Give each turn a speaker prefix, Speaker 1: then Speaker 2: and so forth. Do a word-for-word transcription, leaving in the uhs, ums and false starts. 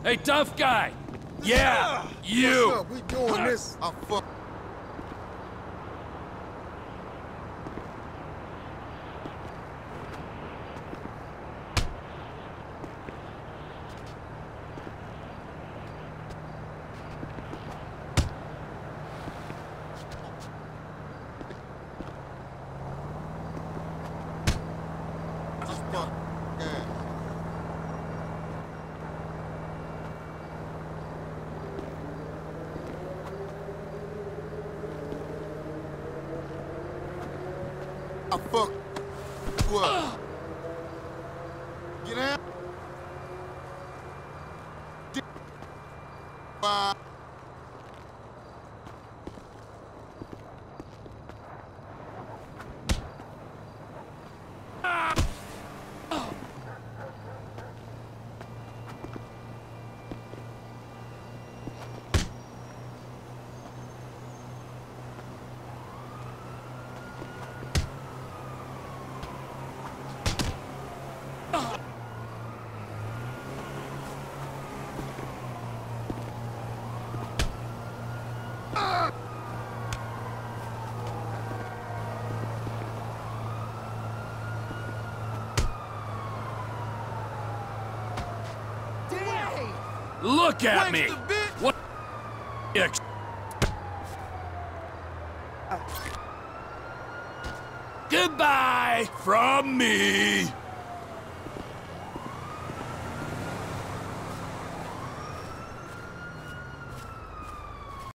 Speaker 1: Hey, tough guy! Yeah, you!
Speaker 2: What's up? We doing this. I fuck. Just fuck. Yeah. I fuck. What? Get out. Bye.
Speaker 1: Look at me!
Speaker 2: Waste a bit.
Speaker 1: What? Ex- Goodbye from me!